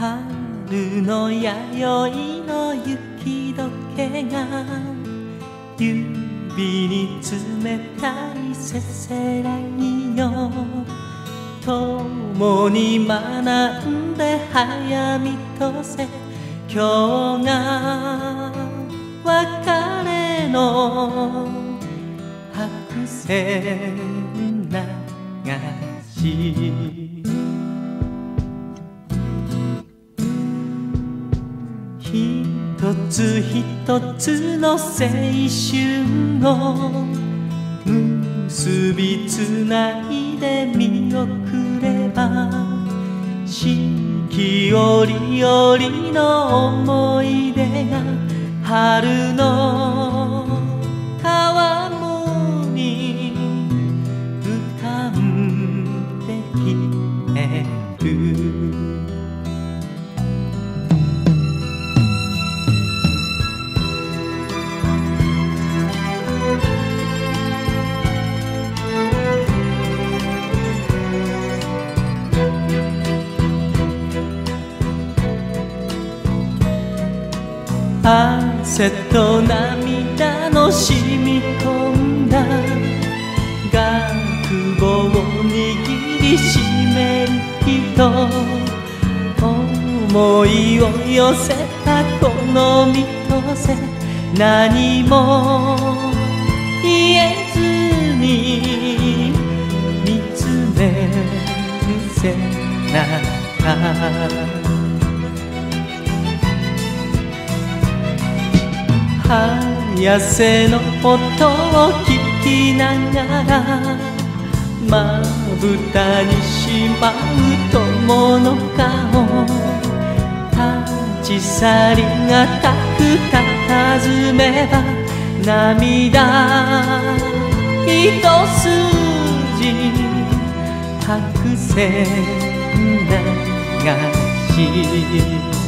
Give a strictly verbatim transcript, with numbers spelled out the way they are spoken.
春の弥生の雪解けが指に冷たいせせらぎよ、共に学んで早見とせ、今日が別れの白線流し、一つ一つの青春を結びつないで見送れば、四季折々の思い出が春の川面に浮かんできてる。汗と涙の染み込んだ学帽を握りしめる人、思いを寄せたこの身とせ、何も言えずに見つめる背中、早瀬の音を聞きながら、まぶたにしまう友の顔、立ち去りがたくたたずめば、涙一筋白線流し、